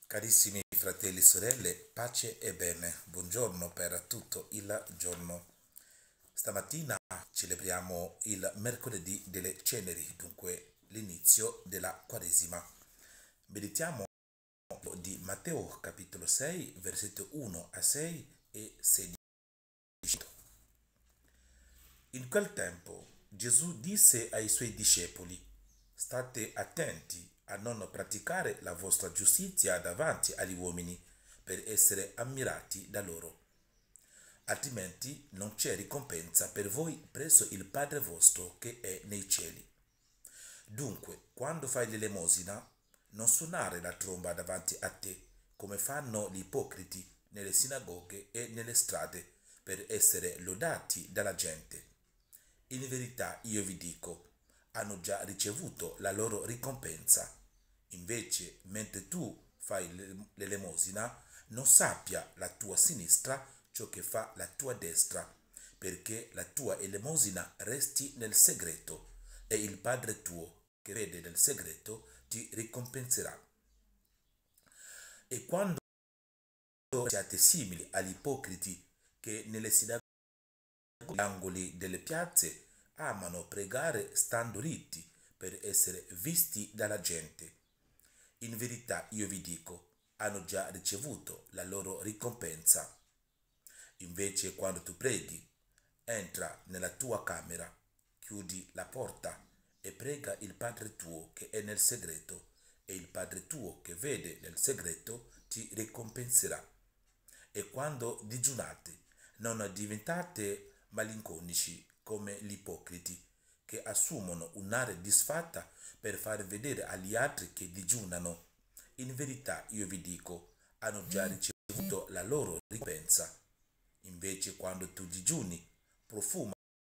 Carissimi fratelli e sorelle, pace e bene, buongiorno per tutto il giorno. Stamattina celebriamo il mercoledì delle ceneri, dunque l'inizio della Quaresima. Meditiamo di Matteo capitolo 6, versetto 1 a 6 e 16. In quel tempo Gesù disse ai suoi discepoli: state attenti a non praticare la vostra giustizia davanti agli uomini per essere ammirati da loro, altrimenti non c'è ricompensa per voi presso il Padre vostro che è nei cieli. Dunque, quando fai l'elemosina, non suonare la tromba davanti a te, come fanno gli ipocriti nelle sinagoghe e nelle strade, per essere lodati dalla gente. In verità io vi dico, hanno già ricevuto la loro ricompensa. Invece, mentre tu fai l'elemosina, non sappia la tua sinistra ciò che fa la tua destra, perché la tua elemosina resti nel segreto, e il Padre tuo, che vede nel segreto, ti ricompenserà. E quando siate simili agli ipocriti che nelle sinagoghe e agli angoli delle piazze amano pregare stando ritti per essere visti dalla gente. In verità io vi dico, hanno già ricevuto la loro ricompensa. Invece quando tu preghi, entra nella tua camera, chiudi la porta e prega il Padre tuo che è nel segreto, e il Padre tuo che vede nel segreto ti ricompenserà. E quando digiunate, non diventate malinconici come gli ipocriti, che assumono un'aria disfatta per far vedere agli altri che digiunano. In verità io vi dico, hanno già ricevuto la loro ricompensa. Invece quando tu digiuni, profumati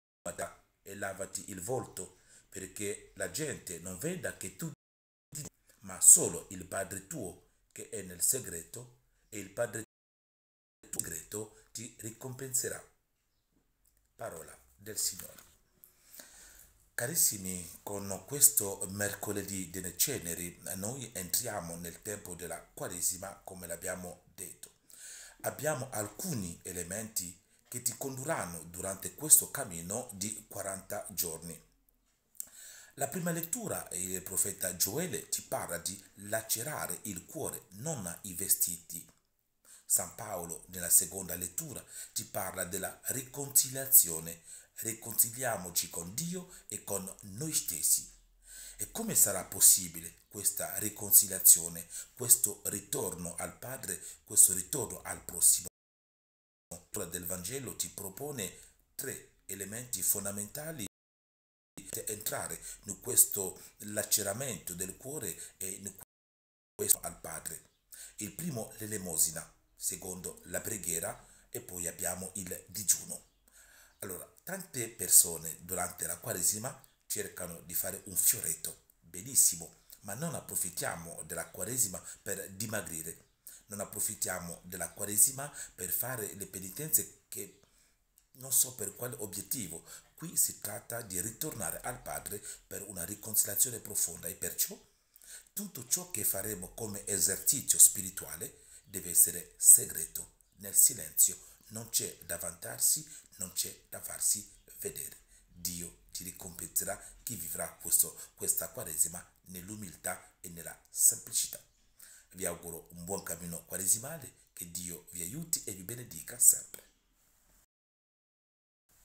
e lavati il volto, perché la gente non veda che tu digiuni, ma solo il Padre tuo che è nel segreto, e il Padre tuo segreto ti ricompenserà. Parola del Signore. Carissimi, con questo mercoledì delle ceneri noi entriamo nel tempo della Quaresima, come l'abbiamo detto. Abbiamo alcuni elementi che ti condurranno durante questo cammino di 40 giorni. La prima lettura, il profeta Gioele ti parla di lacerare il cuore, non i vestiti. San Paolo, nella seconda lettura, ti parla della riconciliazione. Riconciliamoci con Dio e con noi stessi. E come sarà possibile questa riconciliazione, questo ritorno al Padre, questo ritorno al prossimo? La lettura del Vangelo ti propone tre elementi fondamentali per entrare in questo laceramento del cuore e in questo al Padre. Il primo, l'elemosina, secondo la preghiera, e poi abbiamo il digiuno. Allora, tante persone durante la Quaresima cercano di fare un fioretto, benissimo, ma non approfittiamo della Quaresima per dimagrire, non approfittiamo della Quaresima per fare le penitenze che non so per quale obiettivo. Qui si tratta di ritornare al Padre per una riconciliazione profonda e perciò tutto ciò che faremo come esercizio spirituale deve essere segreto, nel silenzio, non c'è da vantarsi, non c'è da farsi vedere. Dio ti ricompenserà chi vivrà questa Quaresima nell'umiltà e nella semplicità. Vi auguro un buon cammino quaresimale, che Dio vi aiuti e vi benedica sempre.